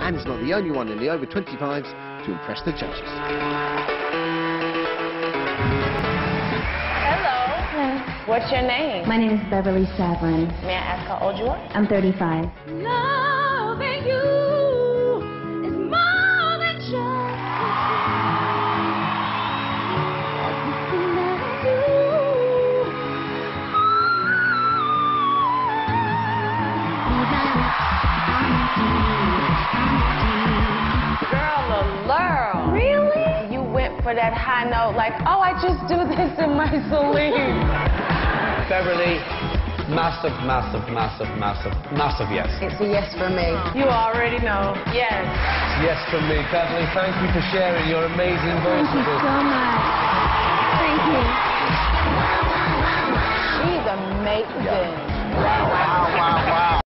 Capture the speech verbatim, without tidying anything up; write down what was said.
and is not the only one in the over twenty-fives to impress the judges. What's your name? My name is Beverly Savlin. May I ask how old you are? I'm thirty-five. Loving you is more than just everything that I do. Girl alert. Really? You went for that high note like, oh, I just do this in my sleep. Beverly, massive, massive, massive, massive, massive yes. It's a yes for me. You already know. Yes. Yes from me. Beverly, thank you for sharing your amazing voice Thank you with us. so much. Thank you. She's amazing. Wow, wow, wow.